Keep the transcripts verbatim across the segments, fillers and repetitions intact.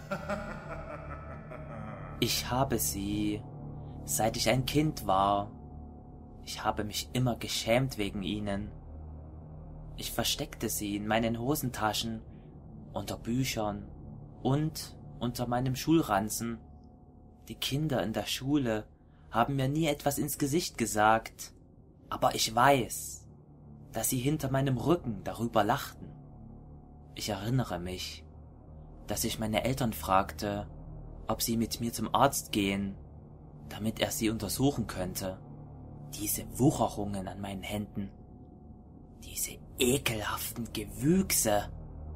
Ich habe sie, seit ich ein Kind war. Ich habe mich immer geschämt wegen ihnen. Ich versteckte sie in meinen Hosentaschen, unter Büchern und unter meinem Schulranzen. Die Kinder in der Schule haben mir nie etwas ins Gesicht gesagt, aber ich weiß, dass sie hinter meinem Rücken darüber lachten. Ich erinnere mich, dass ich meine Eltern fragte, ob sie mit mir zum Arzt gehen, damit er sie untersuchen könnte. Diese Wucherungen an meinen Händen, diese ekelhaften Gewüchse,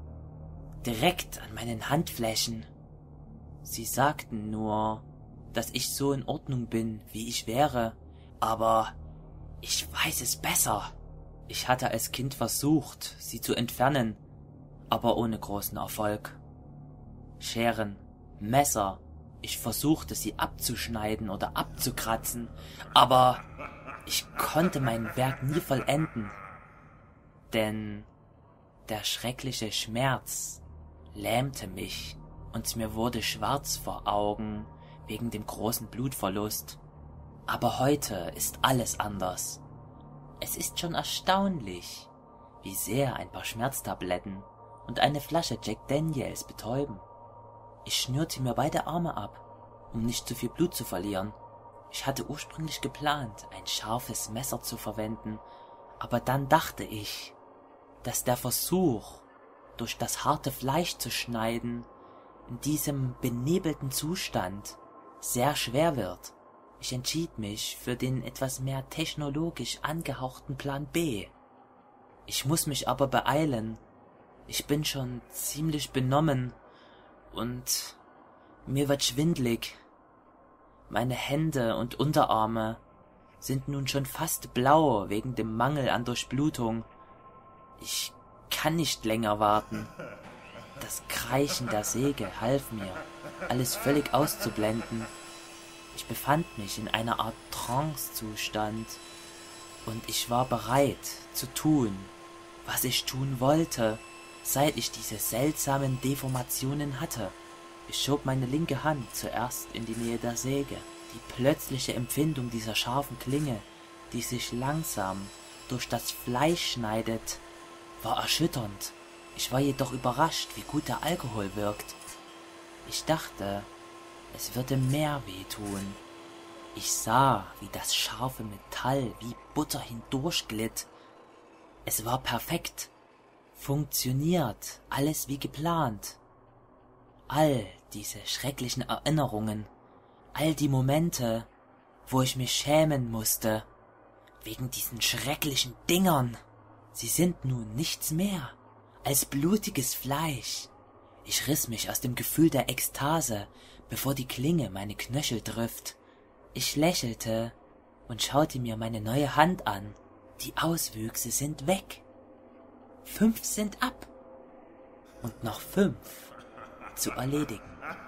direkt an meinen Handflächen. Sie sagten nur, dass ich so in Ordnung bin, wie ich wäre, aber ich weiß es besser. Ich hatte als Kind versucht, sie zu entfernen, aber ohne großen Erfolg. Scheren, Messer, ich versuchte sie abzuschneiden oder abzukratzen, aber ich konnte mein Werk nie vollenden, denn der schreckliche Schmerz lähmte mich und mir wurde schwarz vor Augen wegen dem großen Blutverlust. Aber heute ist alles anders. Es ist schon erstaunlich, wie sehr ein paar Schmerztabletten und eine Flasche Jack Daniels betäuben. Ich schnürte mir beide Arme ab, um nicht zu viel Blut zu verlieren. Ich hatte ursprünglich geplant, ein scharfes Messer zu verwenden, aber dann dachte ich, dass der Versuch, durch das harte Fleisch zu schneiden, in diesem benebelten Zustand sehr schwer wird. Ich entschied mich für den etwas mehr technologisch angehauchten Plan B. Ich muss mich aber beeilen. Ich bin schon ziemlich benommen und mir wird schwindlig. Meine Hände und Unterarme sind nun schon fast blau wegen dem Mangel an Durchblutung. Ich kann nicht länger warten. Das Kreischen der Säge half mir, alles völlig auszublenden. Ich befand mich in einer Art Trance-Zustand und ich war bereit zu tun, was ich tun wollte, seit ich diese seltsamen Deformationen hatte. Ich schob meine linke Hand zuerst in die Nähe der Säge. Die plötzliche Empfindung dieser scharfen Klinge, die sich langsam durch das Fleisch schneidet, war erschütternd. Ich war jedoch überrascht, wie gut der Alkohol wirkt. Ich dachte, es würde mehr wehtun. Ich sah, wie das scharfe Metall wie Butter hindurchglitt. Es war perfekt. Funktioniert, alles wie geplant. All diese schrecklichen Erinnerungen, all die Momente, wo ich mich schämen musste, wegen diesen schrecklichen Dingern, sie sind nun nichts mehr als blutiges Fleisch. Ich riss mich aus dem Gefühl der Ekstase, bevor die Klinge meine Knöchel trifft. Ich lächelte und schaute mir meine neue Hand an. Die Auswüchse sind weg. Fünf sind ab. Und noch fünf zu erledigen.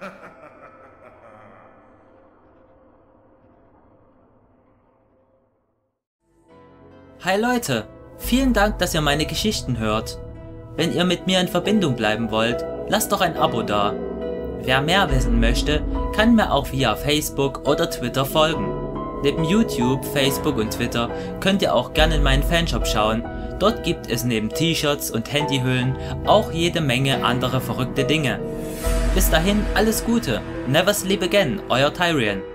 Hi Leute, vielen Dank, dass ihr meine Geschichten hört. Wenn ihr mit mir in Verbindung bleiben wollt, lasst doch ein Abo da. Wer mehr wissen möchte, kann mir auch via Facebook oder Twitter folgen. Neben YouTube, Facebook und Twitter könnt ihr auch gerne in meinen Fanshop schauen. Dort gibt es neben T-Shirts und Handyhüllen auch jede Menge andere verrückte Dinge. Bis dahin alles Gute, never sleep again, euer Tyrian.